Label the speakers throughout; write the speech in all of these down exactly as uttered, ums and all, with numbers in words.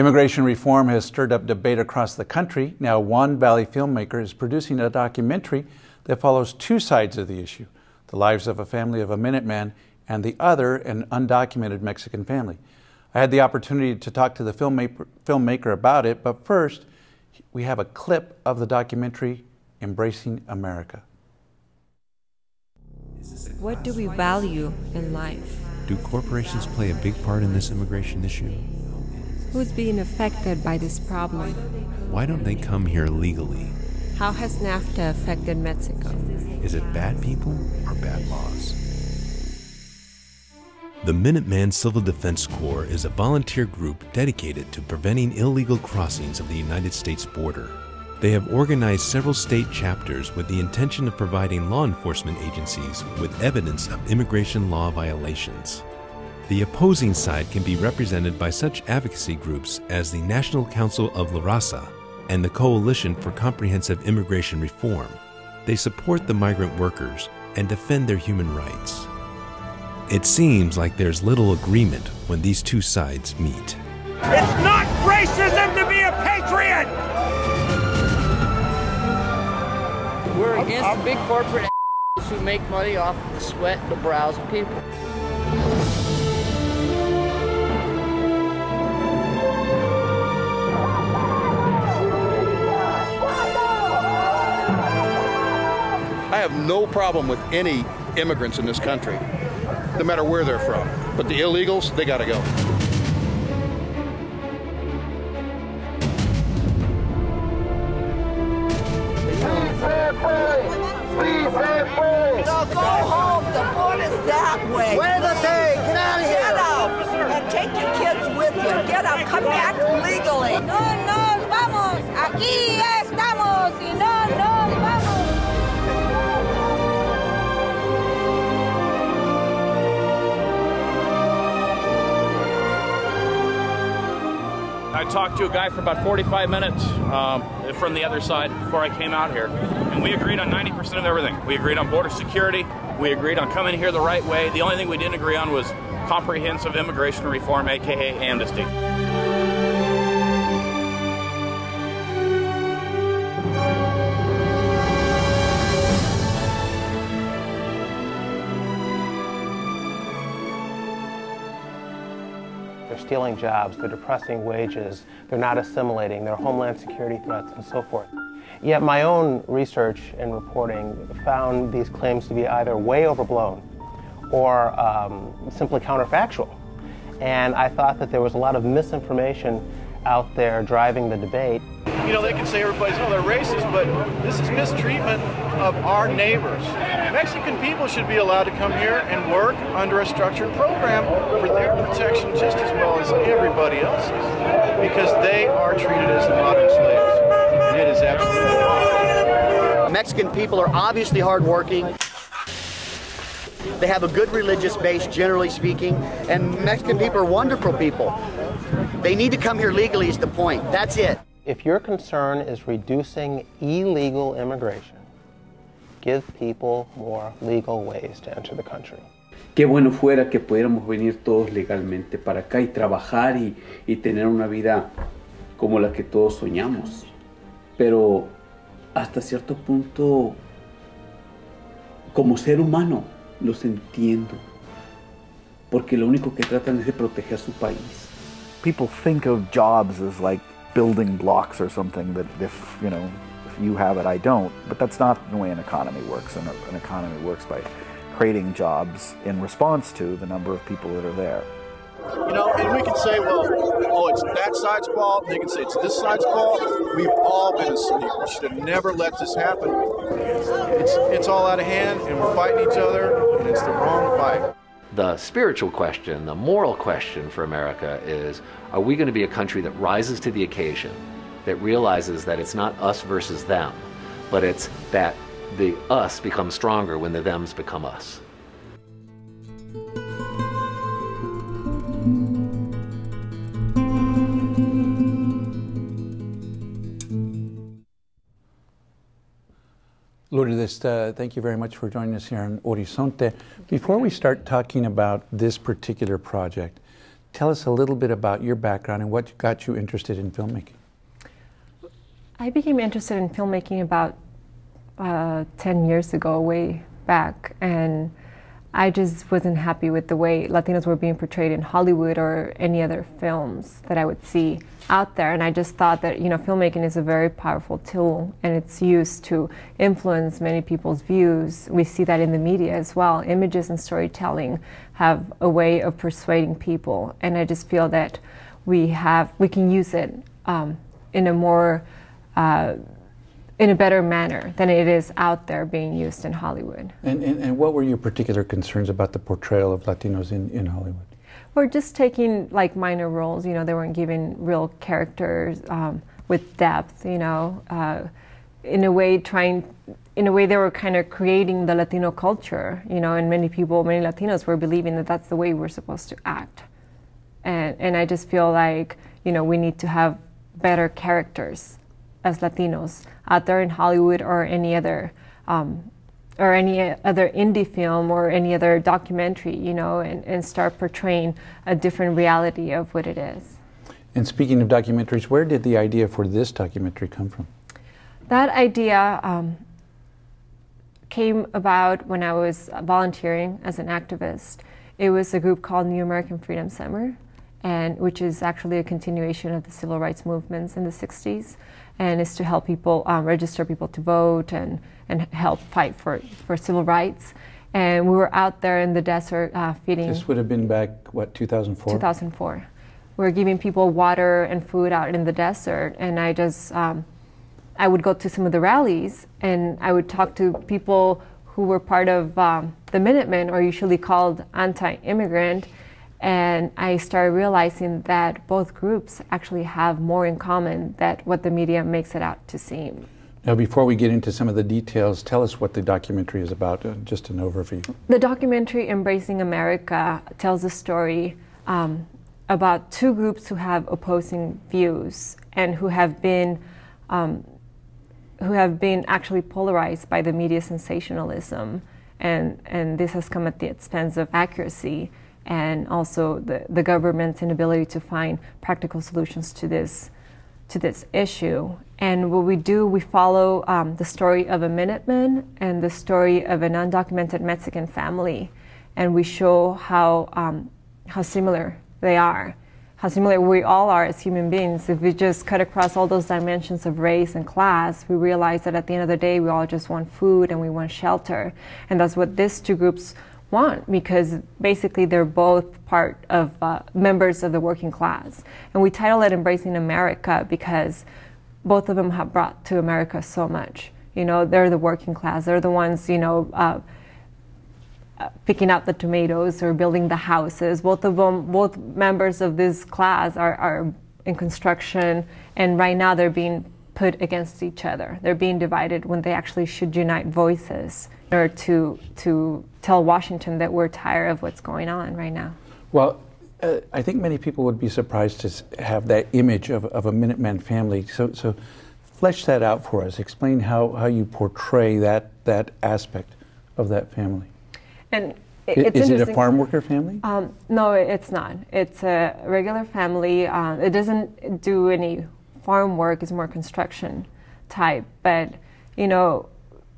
Speaker 1: Immigration reform has stirred up debate across the country. Now, one Valley filmmaker is producing a documentary that follows two sides of the issue: the lives of a family of a Minuteman and the other, an undocumented Mexican family. I had the opportunity to talk to the filmmaker, filmmaker about it, but first, we have a clip of the documentary, Embracing America.
Speaker 2: What do we value in life?
Speaker 3: Do corporations play a big part in this immigration issue?
Speaker 2: Who's being affected by this problem?
Speaker 3: Why don't they come here legally?
Speaker 2: How has NAFTA affected Mexico?
Speaker 3: Is it bad people or bad laws? The Minuteman Civil Defense Corps is a volunteer group dedicated to preventing illegal crossings of the United States border. They have organized several state chapters with the intention of providing law enforcement agencies with evidence of immigration law violations. The opposing side can be represented by such advocacy groups as the National Council of La Raza and the Coalition for Comprehensive Immigration Reform. They support the migrant workers and defend their human rights. It seems like there's little agreement when these two sides meet.
Speaker 4: It's not racism to be a patriot!
Speaker 5: We're against the big corporate who make money off the sweat and the brows of people.
Speaker 6: I have no problem with any immigrants in this country, no matter where they're from. But the illegals, they gotta go.
Speaker 7: No, go home. The border's that way.
Speaker 8: Where the thing? Get out of here.
Speaker 7: Get out. And take your kids with you. Get out. Come back legally.
Speaker 9: No nos vamos. Aquí estamos y no nos vamos.
Speaker 10: I talked to a guy for about forty-five minutes um, from the other side before I came out here, and we agreed on ninety percent of everything. We agreed on border security, we agreed on coming here the right way. The only thing we didn't agree on was comprehensive immigration reform, aka amnesty.
Speaker 11: They're stealing jobs, they're depressing wages, they're not assimilating, they're homeland security threats, and so forth. Yet my own research and reporting found these claims to be either way overblown or um, simply counterfactual. And I thought that there was a lot of misinformation out there driving the debate.
Speaker 12: You know, they can say everybody's, oh, they're racist, but this is mistreatment of our neighbors. Mexican people should be allowed to come here and work under a structured program for their protection just as well as everybody else's, because they are treated as the modern slaves. And it is absolutely wrong.
Speaker 8: Mexican people are obviously hardworking. They have a good religious base, generally speaking, and Mexican people are wonderful people. They need to come here legally is the point. That's it.
Speaker 11: If your concern is reducing illegal immigration, give people more legal ways to enter the country.
Speaker 13: Qué bueno fuera que pudiéramos venir todos legalmente para acá y trabajar y, y tener una vida como la que todos soñamos. Pero hasta cierto punto, como ser humano, los entiendo. Porque lo único que tratan es de proteger su país.
Speaker 14: People think of jobs as like building blocks or something that if, you know, if you have it, I don't. But that's not the way an economy works. An, an economy works by creating jobs in response to the number of people that are there.
Speaker 6: You know, and we can say, well, oh, it's that side's fault. They can say it's this side's fault. We've all been asleep. We should have never let this happen. It's, it's all out of hand, and we're fighting each other, and it's the wrong fight.
Speaker 15: The spiritual question, the moral question for America is, are we going to be a country that rises to the occasion, that realizes that it's not us versus them, but it's that the us becomes stronger when the thems become us?
Speaker 1: Lourdes, uh, thank you very much for joining us here on Horizonte. Before we start talking about this particular project, Tell us a little bit about your background and what got you interested in filmmaking.
Speaker 2: I became interested in filmmaking about uh, ten years ago, way back, and I just wasn't happy with the way Latinos were being portrayed in Hollywood or any other films that I would see out there. And I just thought that, you know, filmmaking is a very powerful tool, and it's used to influence many people's views. We see that in the media as well. Images and storytelling have a way of persuading people, and I just feel that we have we can use it um, in a more uh, in a better manner than it is out there being used in Hollywood.
Speaker 1: And, and, and what were your particular concerns about the portrayal of Latinos in, in Hollywood?
Speaker 2: We're just taking like minor roles, you know, they weren't given real characters um, with depth, you know, uh, in a way trying, in a way they were kind of creating the Latino culture, you know, and many people, many Latinos were believing that that's the way we're supposed to act. And, and I just feel like, you know, we need to have better characters as Latinos out there in Hollywood or any other um, or any other indie film or any other documentary, you know, and, and start portraying a different reality of what it is.
Speaker 1: And speaking of documentaries, where did the idea for this documentary come from?
Speaker 2: That idea um, came about when I was volunteering as an activist. It was a group called New American Freedom Summer, and which is actually a continuation of the civil rights movements in the sixties, and is to help people um, register people to vote and, and help fight for, for civil rights. And we were out there in the desert uh, feeding.
Speaker 1: This would have been back, what, two thousand four?
Speaker 2: two thousand four. We were giving people water and food out in the desert, and I just, um, I would go to some of the rallies, and I would talk to people who were part of um, the Minutemen, or usually called anti-immigrant, and I started realizing that both groups actually have more in common than what the media makes it out to seem.
Speaker 1: Now, before we get into some of the details, tell us what the documentary is about, uh, just an overview.
Speaker 2: The documentary Embracing America tells a story um, about two groups who have opposing views and who have been um, who have been actually polarized by the media sensationalism, and, and this has come at the expense of accuracy and also the, the government's inability to find practical solutions to this to this issue. And what we do, we follow um, the story of a Minuteman and the story of an undocumented Mexican family, and we show how um, how similar they are, how similar we all are as human beings. If we just cut across all those dimensions of race and class, we realize that at the end of the day, we all just want food and we want shelter, and that's what these two groups want, because basically they're both part of uh, members of the working class. And we title it Embracing America because both of them have brought to America so much. You know, they're the working class. They're the ones, you know, uh, uh, picking out the tomatoes or building the houses. Both of them, both members of this class are, are in construction, and right now they're being put against each other. They're being divided when they actually should unite voices in order to, to tell Washington that we're tired of what's going on right now.
Speaker 1: Well, uh, I think many people would be surprised to have that image of, of a Minuteman family. So, so flesh that out for us. Explain how, how you portray that, that aspect of that family.
Speaker 2: And it,
Speaker 1: Is it a farm worker family?
Speaker 2: Um, no, it's not. It's a regular family. Uh, it doesn't do any farm work. It's more construction type. But, you know,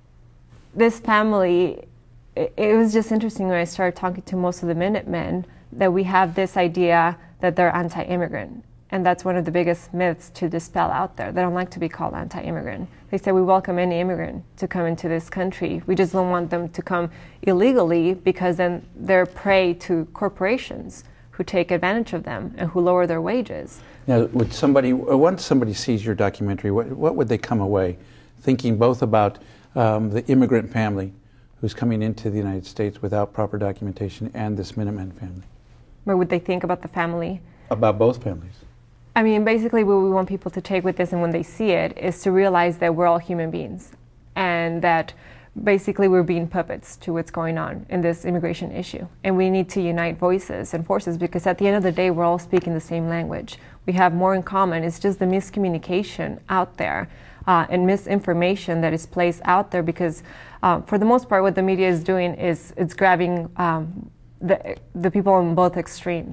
Speaker 2: this family, it, it was just interesting when I started talking to most of the Minutemen that we have this idea that they're anti-immigrant. And that's one of the biggest myths to dispel out there. They don't like to be called anti-immigrant. They say we welcome any immigrant to come into this country. We just don't want them to come illegally, because then they're prey to corporations who take advantage of them and who lower their wages.
Speaker 1: Now, would somebody, once somebody sees your documentary, what, what would they come away thinking both about um, the immigrant family who's coming into the United States without proper documentation and this Minuteman family?
Speaker 2: What would they think about the family?
Speaker 1: About both families.
Speaker 2: I mean, basically what we want people to take with this, and when they see it, is to realize that we're all human beings, and that basically we're being puppets to what's going on in this immigration issue. And we need to unite voices and forces, because at the end of the day, we're all speaking the same language. We have more in common. It's just the miscommunication out there uh, and misinformation that is placed out there, because uh, for the most part, what the media is doing is it's grabbing um, the, the people on both extremes.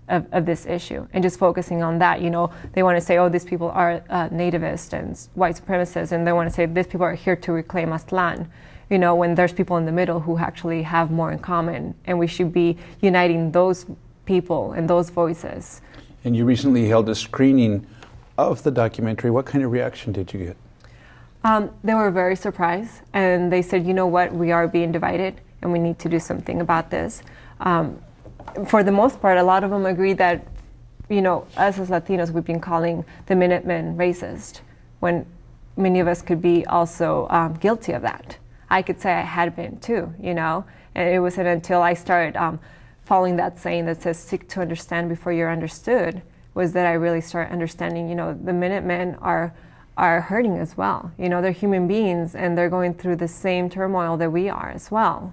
Speaker 2: of, of this issue and just focusing on that. You know, they want to say, oh, these people are uh, nativist and white supremacists, and they want to say these people are here to reclaim Aztlán. You know, when there's people in the middle who actually have more in common, and we should be uniting those people and those voices.
Speaker 1: And you recently held a screening of the documentary. What kind of reaction did you get?
Speaker 2: Um, they were very surprised, and they said, you know what, we are being divided, and we need to do something about this. Um, for the most part, a lot of them agree that, you know, us as Latinos, we've been calling the Minutemen racist, when many of us could be also um, guilty of that. I could say I had been too, you know, and it wasn't until I started um, following that saying that says seek to understand before you're understood, was that I really started understanding, you know, the Minutemen are are hurting as well. You know, they're human beings, and they're going through the same turmoil that we are as well.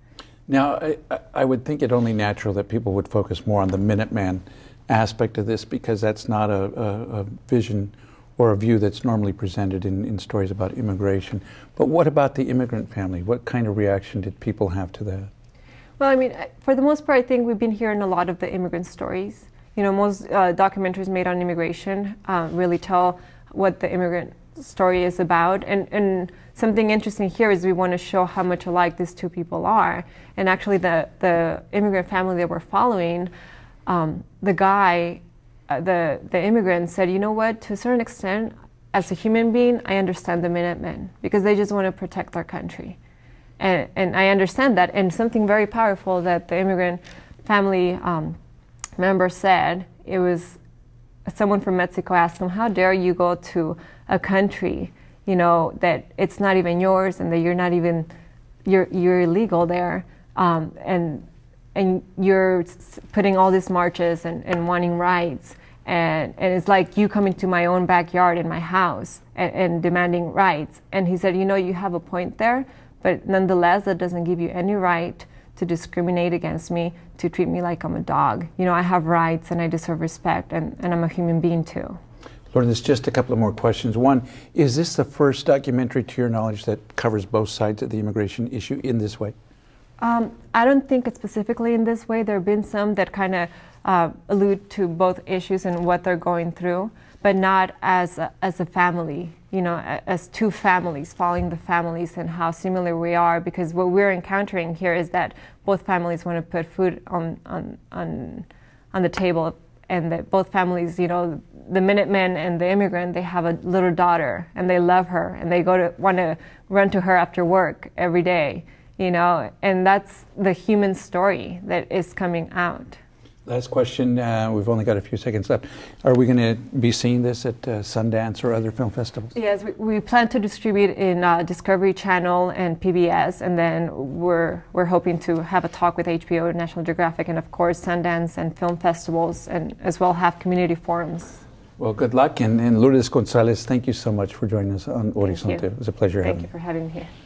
Speaker 1: Now, I, I would think it only natural that people would focus more on the Minuteman aspect of this, because that's not a, a, a vision or a view that's normally presented in, in stories about immigration. But what about the immigrant family? What kind of reaction did people have to that?
Speaker 2: Well, I mean, for the most part, I think we've been hearing a lot of the immigrant stories. You know, most uh, documentaries made on immigration uh, really tell what the immigrant story is about. And, and something interesting here is we want to show how much alike these two people are. And actually the, the immigrant family that we're following, um, the guy, uh, the, the immigrant said, you know what, to a certain extent, as a human being, I understand the Minutemen, because they just want to protect our country. And, and I understand that. And something very powerful that the immigrant family um, member said, it was, someone from Mexico asked him, how dare you go to a country, you know, that it's not even yours, and that you're not even, you're, you're illegal there, um, and, and you're putting all these marches and, and wanting rights, and, and it's like you coming to my own backyard in my house and, and demanding rights. And he said, you know, you have a point there, but nonetheless, that doesn't give you any right to discriminate against me, to treat me like I'm a dog. You know, I have rights and I deserve respect, and, and I'm a human being too.
Speaker 1: Lourdes, just a couple of more questions. One, is this the first documentary, to your knowledge, that covers both sides of the immigration issue in this way?
Speaker 2: Um, I don't think it's specifically in this way. There have been some that kind of uh, allude to both issues and what they're going through, but not as a, as a family, you know, as two families, following the families and how similar we are, because what we're encountering here is that both families want to put food on, on, on, on the table, and that both families, you know, the Minutemen and the immigrant, they have a little daughter, and they love her, and they go to want to run to her after work every day, you know, and that's the human story that is coming out.
Speaker 1: Last question, uh, we've only got a few seconds left. Are we going to be seeing this at uh, Sundance or other film festivals?
Speaker 2: Yes, we, we plan to distribute in uh, Discovery Channel and P B S, and then we're, we're hoping to have a talk with H B O, National Geographic, and of course Sundance and film festivals, and as well have community forums.
Speaker 1: Well, good luck, and, and Lourdes Gonzales, thank you so much for joining us on Horizonte. It was a pleasure
Speaker 2: Thank
Speaker 1: having you.
Speaker 2: Thank you for having me here.